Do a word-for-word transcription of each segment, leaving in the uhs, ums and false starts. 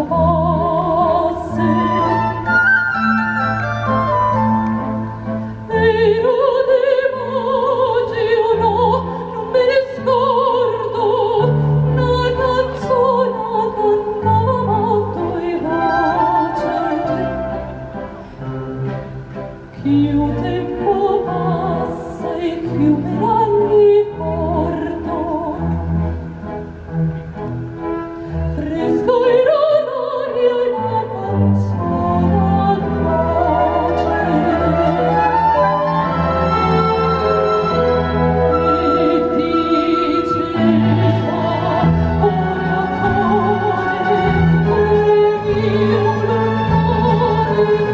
tempo passa e rode immagino, non me ne scordo, una canzone cantava e voce. Più tempo passa e più me la ricordo, fresco era l'aria e la canzone dolce, e diceva oratore, cuore mio lontano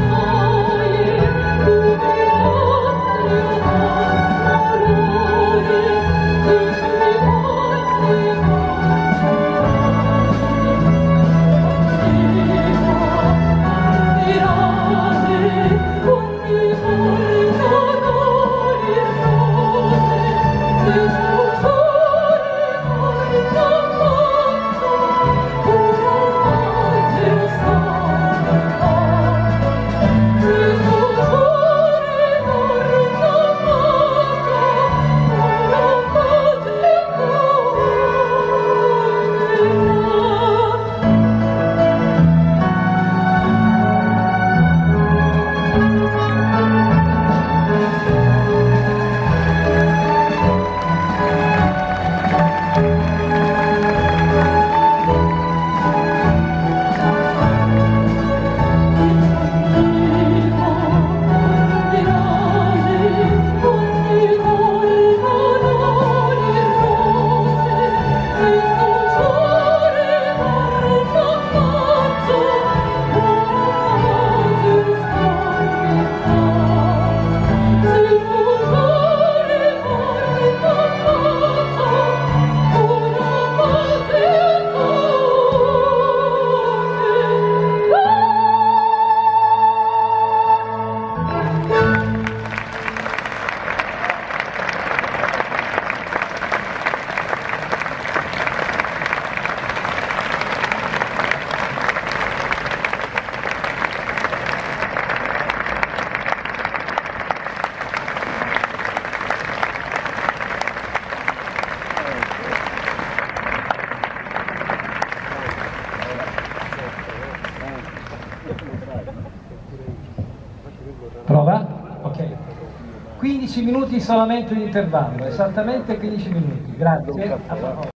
Prova? Ok. quindici minuti solamente di intervallo, esattamente quindici minuti. Grazie. A